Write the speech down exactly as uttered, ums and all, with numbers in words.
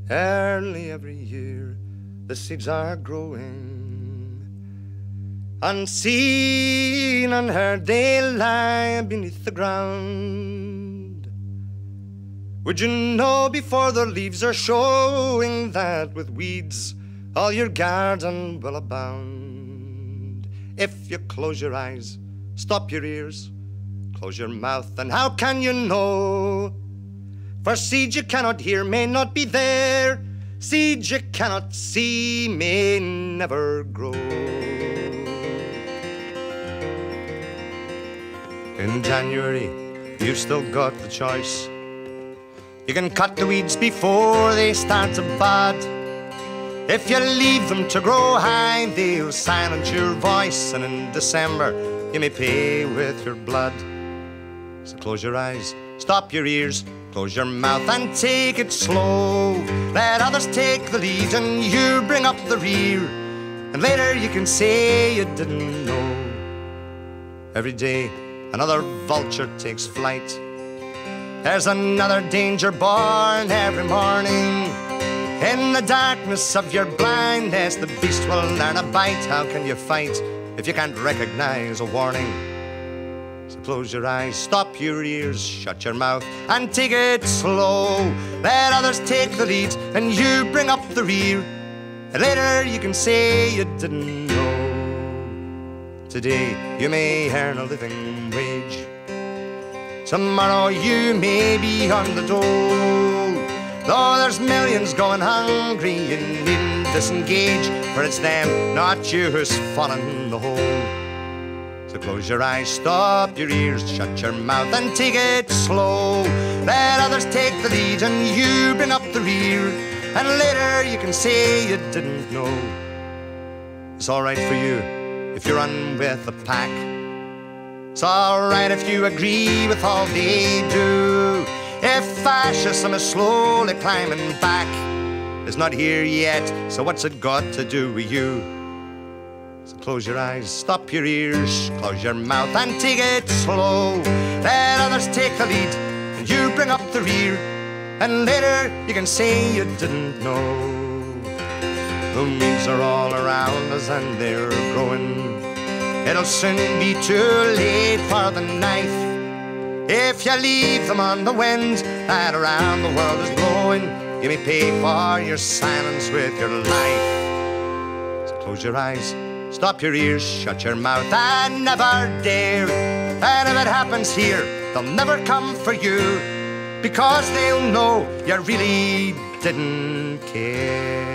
Early every year the seeds are growing, unseen, unheard they lie beneath the ground. Would you know before their leaves are showing that with weeds all your garden will abound? If you close your eyes, stop your ears, close your mouth, and how can you know? For seed you cannot hear may not be there, seed you cannot see may never grow. In January, you've still got the choice. You can cut the weeds before they start to bud. If you leave them to grow high, they'll silence your voice, and in December you may pay with your blood. So close your eyes, stop your ears, close your mouth and take it slow. Let others take the lead and you bring up the rear, and later you can say you didn't know. Every day another vulture takes flight. There's another danger born every morning. In the darkness of your blindness, the beast will learn a bite. How can you fight if you can't recognize a warning? So close your eyes, stop your ears, shut your mouth and take it slow. Let others take the lead and you bring up the rear, and later you can say you didn't know. Today you may earn a living wage, tomorrow you may be on the dole. Though there's millions going hungry and needing disengage, for it's them, not you, who's fallen in the hole. So close your eyes, stop your ears, shut your mouth and take it slow. Let others take the lead and you bring up the rear, and later you can say you didn't know. It's alright for you if you run with the pack. It's alright if you agree with all they do. If fascism is slowly climbing back, it's not here yet, so what's it got to do with you? So close your eyes, stop your ears, close your mouth and take it slow. Let others take the lead and you bring up the rear, and later you can say you didn't know. The weeds are all around us and they're growing. It'll soon be too late for the knife if you leave them on the wind that around the world is blowing. You may pay for your silence with your life. So close your eyes, stop your ears, shut your mouth and never dare. And if it happens here, they'll never come for you, because they'll know you really didn't care.